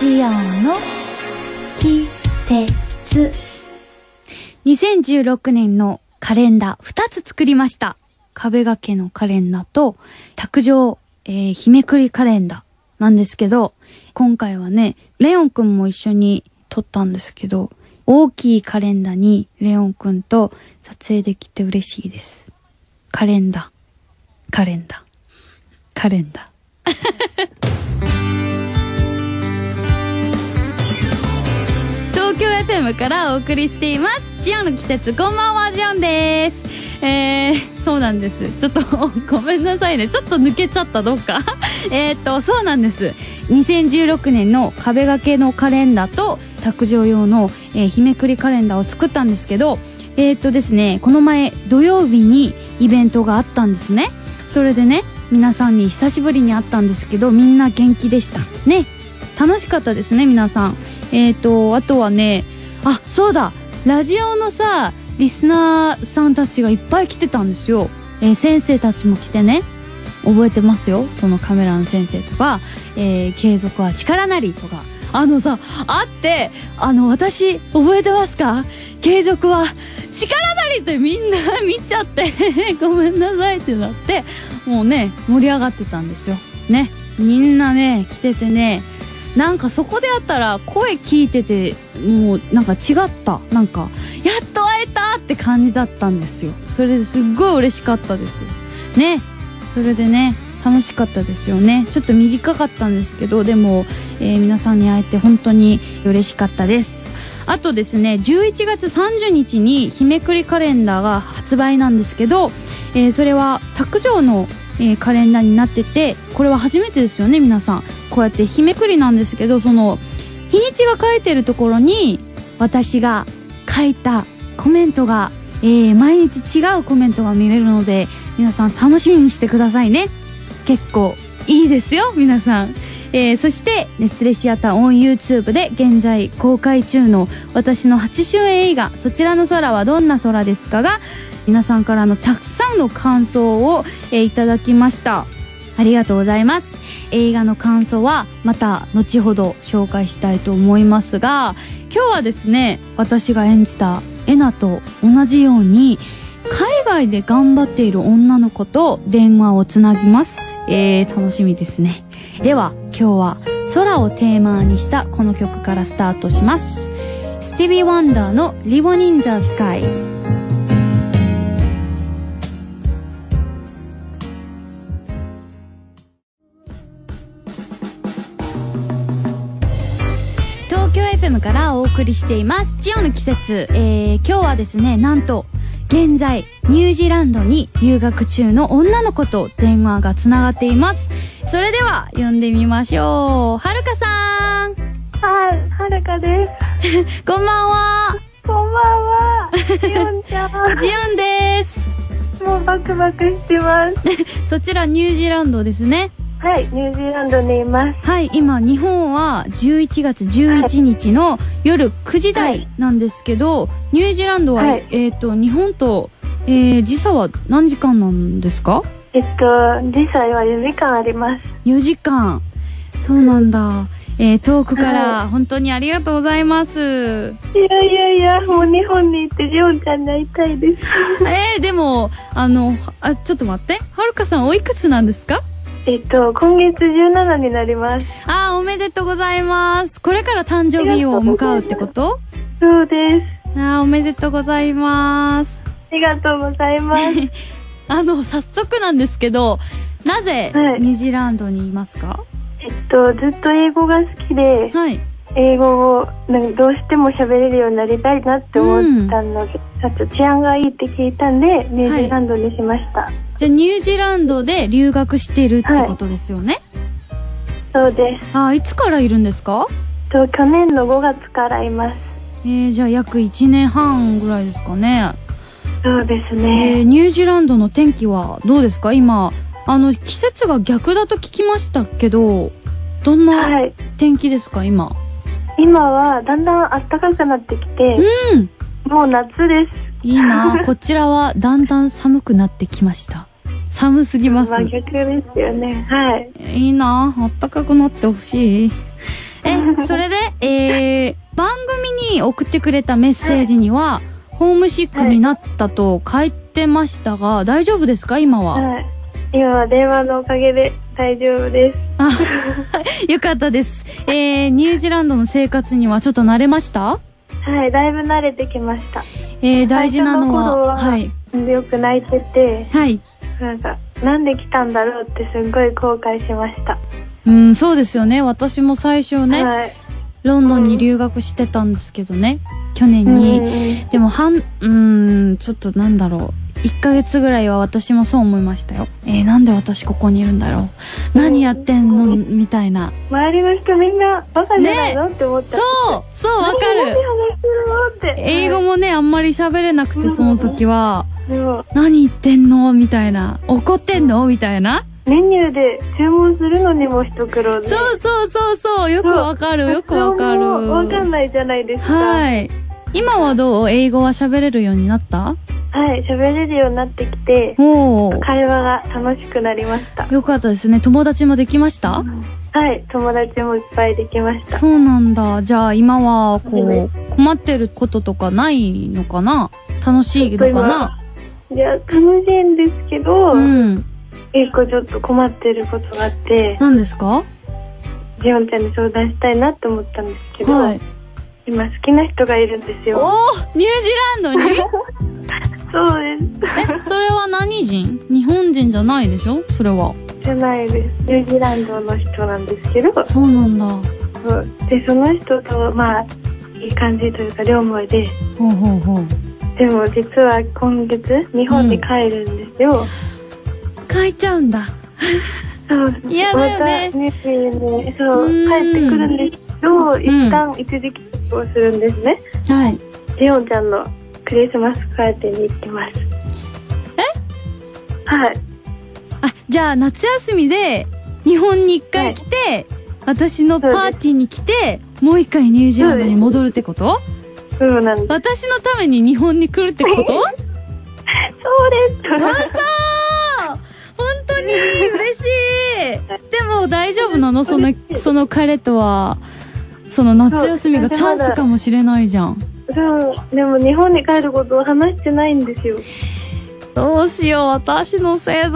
ジオの季節。2016年のカレンダー2つ作りました。壁掛けのカレンダーと卓上、日めくりカレンダーなんですけど、今回はね、レオンくんも一緒に撮ったんですけど、大きいカレンダーにレオンくんと撮影できて嬉しいです。カレンダー、カレンダー、カレンダー。東京 FM からお送りしています。ジオンの季節、こんばんは、ジオンです。そうなんです。ちょっとごめんなさいね。ちょっと抜けちゃった、どうか。そうなんです。2016年の壁掛けのカレンダーと卓上用の、日めくりカレンダーを作ったんですけど、ですね、この前土曜日にイベントがあったんですね。それでね、皆さんに久しぶりに会ったんですけど、みんな元気でしたね。楽しかったですね、皆さん。あとはね、あ、そうだ、ラジオのさ、リスナーさんたちがいっぱい来てたんですよ。先生たちも来てね、覚えてますよ。そのカメラの先生とか、継続は力なりとか、さ、あって、私、覚えてますか？継続は力なりってみんな見ちゃって、ごめんなさいってなって、もうね、盛り上がってたんですよ。ね。みんなね、来ててね、なんかそこで会ったら声聞いてて、もうなんか違った。なんか、やっと会えたって感じだったんですよ。それですっごい嬉しかったです。ね。それでね、楽しかったですよね。ちょっと短かったんですけど、でも、皆さんに会えて本当に嬉しかったです。あとですね、11月30日に日めくりカレンダーが発売なんですけど、それは卓上の、カレンダーになってて、これは初めてですよね、皆さん。こうやって日めくりなんですけど、その日にちが書いてるところに私が書いたコメントが、毎日違うコメントが見れるので、皆さん楽しみにしてくださいね。結構いいですよ、皆さん。そしてネスレシアター on YouTube で現在公開中の私の8周年映画、そちらの空はどんな空ですかが、皆さんからのたくさんの感想を、いただきました。ありがとうございます。映画の感想はまた後ほど紹介したいと思いますが、今日はですね、私が演じたエナと同じように海外で頑張っている女の子と電話をつなぎます。楽しみですね。では今日は空をテーマにしたこの曲からスタートします。スティービー・ワンダーの Living in the Sky。東京 FM からお送りしていますジオの季節。今日はですね、なんと現在ニュージーランドに留学中の女の子と電話がつながっています。それでは呼んでみましょう。はるかさん。 はい、はるかです。 こんばんは。 こんばんは。ジオンちゃん。 ジオンです。 もうバクバクしてます。 そちらニュージーランドですね。 はい、ニュージーランドにいます。 はい、今日本は11月11日の夜9時台なんですけど、ニュージーランドは、日本と、時差は何時間なんですか？ 時差は4時間あります。 4時間。そうなんだ。遠くから本当にありがとうございます。 いや、もう日本に行ってジオンちゃんに会いたいです。 でも、ちょっと待って。はるかさんおいくつなんですか？ 今月17になります。 おめでとうございます。これから誕生日を迎うってこと？ そうです。 おめでとうございます。 ありがとうございます。 早速なんですけど、なぜニュージーランドにいますか？ ずっと英語が好きで、 はい、 英語をどうしても喋れるようになりたいなって思ったので、あと治安がいいって聞いたんでニュージーランドにしました。 じゃあニュージーランドで留学してるってことですよね？ そうです。 いつからいるんですか？ 去年の5月からいます。 じゃあ約1年半ぐらいですかね。 そうですね。 ニュージーランドの天気はどうですか？今季節が逆だと聞きましたけど、どんな天気ですか？今はだんだん暖かくなってきて、もう夏です。 いいな。こちらはだんだん寒くなってきました。寒すぎます。 逆ですよね。はい。 いいな。暖かくなってほしい。 それで、番組に送ってくれたメッセージには、ホームシックになったと書いてましたが、大丈夫ですか今は？ はい。今は電話のおかげで大丈夫です。 あ、よかったです。ニュージーランドの生活にはちょっと慣れました？ はい、だいぶ慣れてきました。 大事なのは、 はい。よく泣いてて、 はい。 なんで来たんだろうってすっごい後悔しました。 そうですよね。私も最初ね、はい、ロンドンに留学してたんですけどね、去年に。でもちょっとなんだろう。1ヶ月ぐらいは私もそう思いましたよ。なんで私ここにいるんだろう。何やってんのみたいな。 周りの人みんなバカじゃないの、って思った。 そう、わかる。英語もね、あんまり喋れなくて、その時は。何言ってんのみたいな。怒ってんのみたいな。 メニューで注文するのにも一苦労で。 そう。よくわかる。わかんないじゃないですか。 はい。今はどう？英語は喋れるようになった？ はい、喋れるようになってきて、会話が楽しくなりました。 よかったですね。友達もできました？ はい、友達もいっぱいできました。 そうなんだ。じゃあ今は困ってることとかないのかな？楽しいのかな？ いや、楽しいんですけど、結構ちょっと困ってることがあって。 何ですか？ ジオンちゃんに相談したいなって思ったんですけど、はい、今好きな人がいるんですよ。 ニュージーランドに？ そうです。 それは何人？日本人じゃないでしょ？それは。 じゃないです。ニュージーランドの人なんですけど。 そうなんだ。 で、その人と、いい感じというか、両思いで。でも、実は今月、日本に帰るんですよ。 帰っちゃうんだ。 そう。 嫌だよね。 またニュージーに、帰ってくるんですけど、一旦一時帰国をするんですね。 はい。 ジオンちゃんのクリスマスパーティーに行きます。はい。 じゃあ夏休みで日本に一回来て、私のパーティーに来て、もう一回ニュージーランドに戻るってこと？ そうなんです。 私のために日本に来るってこと？そうです。 本当に嬉しい。でも大丈夫なの？その彼とは、その夏休みがチャンスかもしれないじゃん。 でも日本に帰ることを話してないんですよ。 どうしよう、私のせいだ。いや。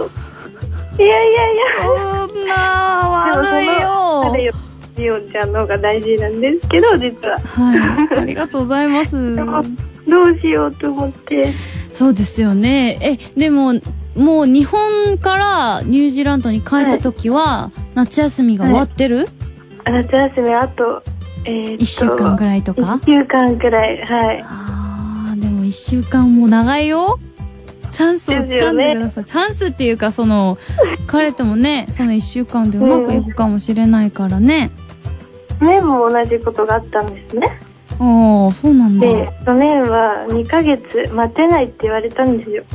そんな悪いよ。ジオンちゃんの方が大事なんですけど、実は。はい。ありがとうございます。 どうしようと思って。 そうですよね。でも、もう日本からニュージーランドに帰った時は、夏休みが終わってる？ 夏休みあと、 1週間ぐらいとか ？1週間くらい、はい。 でも1週間も長いよ。チャンスを掴んでください。チャンスっていうか、彼ともね、その1週間でうまくいくかもしれないからね。 去年も同じことがあったんですね。 そうなんだ。 で、去年は2ヶ月待てないって言われたんですよ。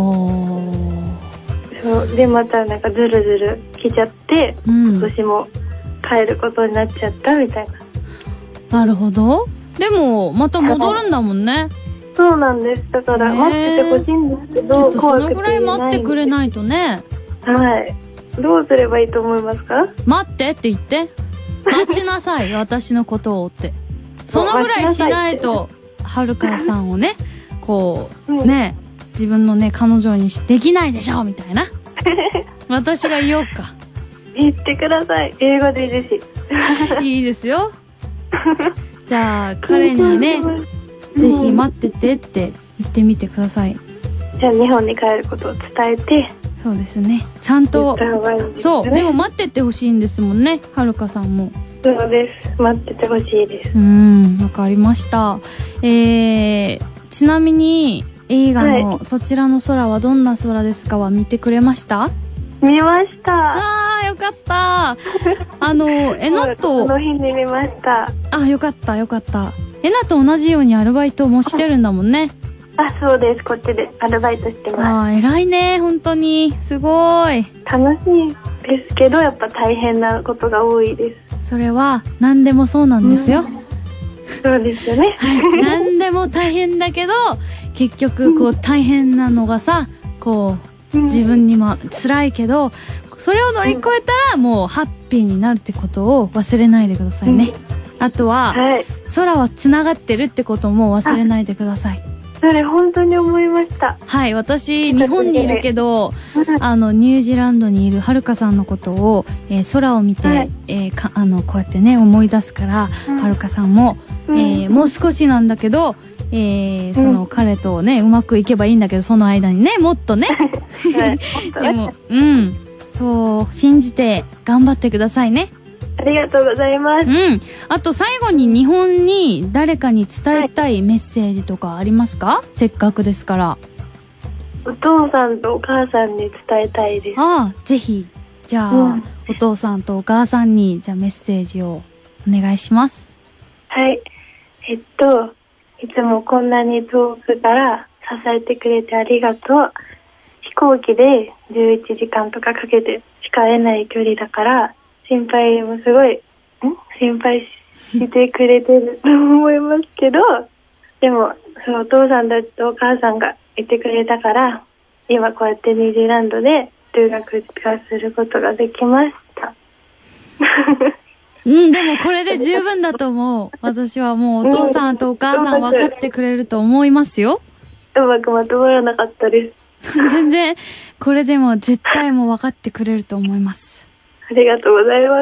そうで、またずるずる来ちゃって、今年も帰ることになっちゃったみたいな。 なるほど。でもまた戻るんだもんね。 そうなんです。だから待っててほしいんですけど、ちょっとそのぐらい待ってくれないとね。 はい。どうすればいいと思いますか？ 待ってって言って。待ちなさい、私のことをって。そのぐらいしないと、はるかさんをね、自分のね、彼女にできないでしょみたいな。私が言おうか。 言ってください。英語でいいです。 いいですよ。じゃあ、彼にね、ぜひ待っててって言ってみてください。 じゃあ日本に帰ることを伝えて。 そうですね。ちゃんと、そう。でも待っててほしいんですもんね、はるかさんも。 そうです。待っててほしいです。 わかりました。ちなみに、映画のそちらの空はどんな空ですかは見てくれました？ 見ました。 よかった。エナと。 その日に見ました。 よかった。エナと同じようにアルバイトもしてるんだもんね。 そうです。こっちでアルバイトしてます。 偉いね、本当に。すごい。 楽しいですけど、やっぱ大変なことが多いです。 それは、何でもそうなんですよ。 そうですよね。 何でも大変だけど、結局、大変なのがさ、自分にも辛いけど、 それを乗り越えたらもうハッピーになるってことを忘れないでくださいね。あとは、はい、空はつながってるってことも忘れないでください。 それ本当に思いました。 はい、私日本にいるけどニュージーランドにいるはるかさんのことを、空を見て、はい、こうやってね思い出すから、はるかさんも、もう少しなんだけど、その彼とねうまくいけばいいんだけど、その間にねもっとね、はい、でもそう信じて頑張ってくださいね。 ありがとうございます。 あと最後に日本に誰かに伝えたいメッセージとかありますか？せっかくですから。 お父さんとお母さんに伝えたいです。 ぜひ。じゃあ、お父さんとお母さんにじゃあメッセージをお願いします。 はい。いつもこんなに遠くから支えてくれてありがとう。飛行機で11時間とかかけてしか会えない距離だから、心配もすごい心配してくれてると思いますけど、でもそのお父さんたちとお母さんがいてくれたから、今こうやってニュージーランドで留学がすることができました。 でもこれで十分だと思う。私はもうお父さんとお母さん分かってくれると思いますよ。 うまくまとまらなかったです。 全然これでも絶対もう分かってくれると思います。 ありがとうございます。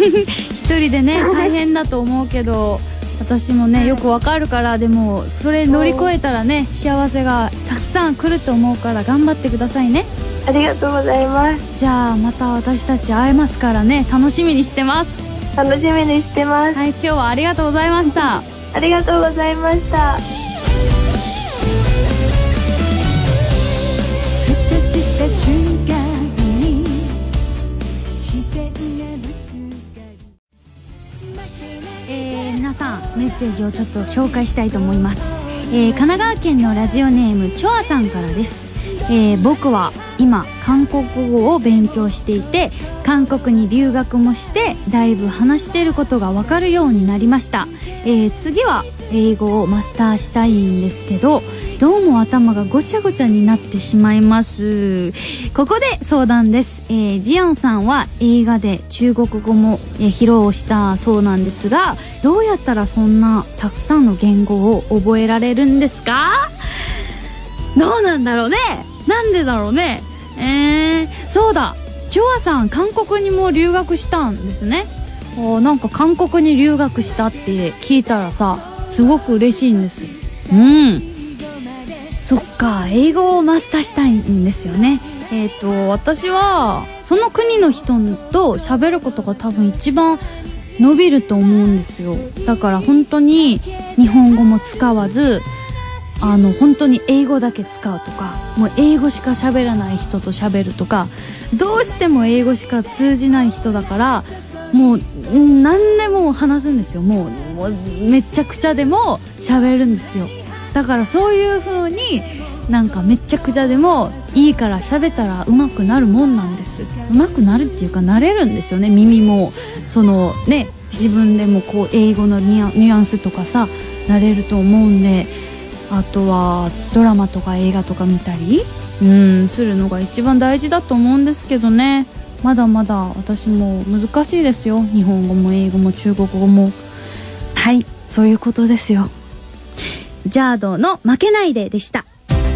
一人でね大変だと思うけど、私もねよくわかるから、でもそれ乗り越えたらね幸せがたくさん来ると思うから頑張ってくださいね。 ありがとうございます。 じゃあまた私たち会えますからね、楽しみにしてます。 楽しみにしてます。 はい、今日はありがとうございました。 ありがとうございました。ふとした瞬間に皆さんメッセージをちょっと紹介したいと思います。神奈川県のラジオネームチョアさんからです。僕は今韓国語を勉強していて、韓国に留学もしてだいぶ話していることが分かるようになりました。次は英語をマスターしたいんですけど、どうも頭がごちゃごちゃになってしまいます。ここで相談です。ジヨンさんは映画で中国語も、披露したそうなんですが、どうやったらそんなたくさんの言語を覚えられるんですか？どうなんだろうね。なんでだろうね。そうだ、チョアさん韓国にも留学したんですね。なんか韓国に留学したって聞いたらさ、すごく嬉しいんです。そっか、英語をマスターしたいんですよね。私はその国の人と喋ることが多分一番伸びると思うんですよ。だから本当に日本語も使わず、本当に英語だけ使うとか、もう英語しか喋らない人と喋るとか、どうしても英語しか通じない人だから、もう何でも話すんですよ。もうめっちゃくちゃでも喋るんですよ。だからそういう風になんかめっちゃくちゃでもいいから喋ったら上手くなるもんなんです。上手くなるっていうか慣れるんですよね。耳もそのね、自分でもこう英語のニュアンスとかさ慣れると思うんで、あとはドラマとか映画とか見たりするのが一番大事だと思うんですけどね。まだまだ私も難しいですよ。日本語も英語も中国語も。はい、そういうことですよ。ジャードの負けないででした。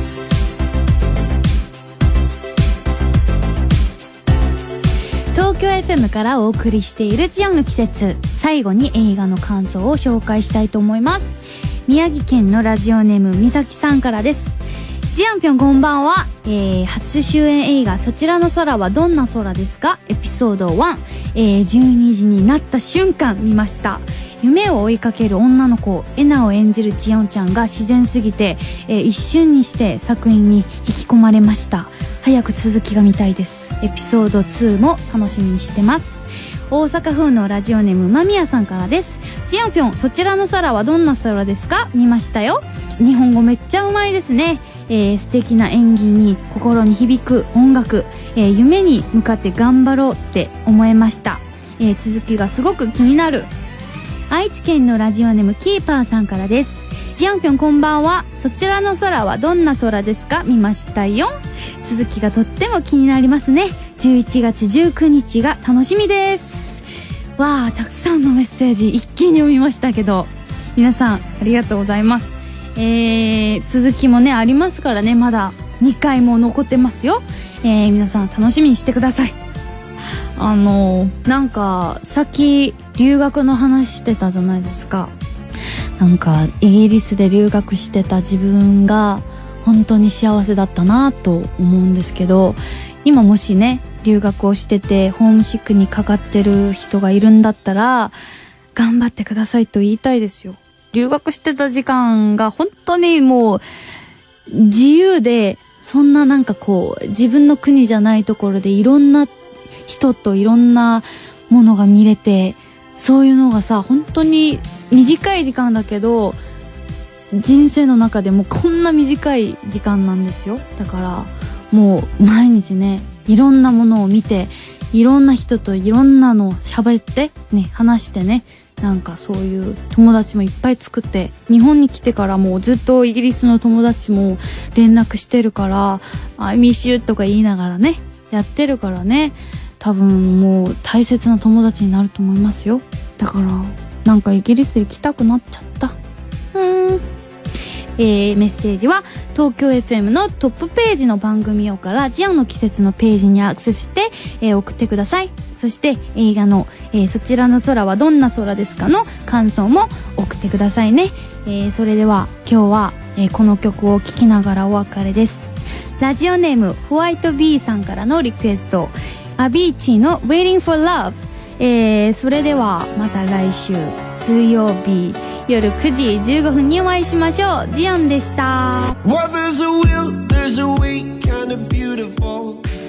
東京 FM からお送りしているジヨンの季節、最後に映画の感想を紹介したいと思います。宮城県のラジオネームみさきさんからです。ジヨンぴょんこんばんは。初主演映画そちらの空はどんな空ですか？エピソード1、12時になった瞬間見ました。夢を追いかける女の子エナを演じるジヨンちゃんが自然すぎて、一瞬にして作品に引き込まれました。早く続きが見たいです。エピソード2も楽しみにしてます。大阪府のラジオネームまみやさんからです。ジヨンぴょん、そちらの空はどんな空ですか？見ましたよ。日本語めっちゃうまいですね。素敵な演技に心に響く音楽、夢に向かって頑張ろうって思いました。続きがすごく気になる。愛知県のラジオネームキーパーさんからです。ジヨンぴょんこんばんは。そちらの空はどんな空ですか？見ましたよ。続きがとっても気になりますね。 11月19日が楽しみです。わあ、たくさんのメッセージ一気に読みましたけど、皆さんありがとうございます。続きもねありますからね、まだ2回も残ってますよ。皆さん楽しみにしてください。なんかさっき留学の話してたじゃないですか。なんかイギリスで留学してた自分が本当に幸せだったなと思うんですけど、今もしね留学をしててホームシックにかかってる人がいるんだったら頑張ってくださいと言いたいですよ。留学してた時間が本当にもう自由で、そんななんかこう自分の国じゃないところでいろんな人といろんなものが見れて、そういうのがさ本当に短い時間だけど人生の中でもこんな短い時間なんですよ。だからもう毎日ねいろんなものを見て、いろんな人といろんなの喋ってね、話してね、なんかそういう友達もいっぱい作って、日本に来てからもうずっとイギリスの友達も連絡してるからI miss youとか言いながらねやってるからね、多分もう大切な友達になると思いますよ。だからなんかイギリス行きたくなっちゃった。メッセージは東京 FM のトップページの番組用からジアンの季節のページにアクセスして、送ってください。そして映画の、そちらの空はどんな空ですかの感想も送ってくださいね。それでは今日は、この曲を聴きながらお別れです。ラジオネームホワイト B さんからのリクエスト、アビーチの Waiting for Love。それではまた来週水曜日夜9時15分にお会いしましょう。ジアンでした。 Well, there's a will, there's a way, kind of beautiful.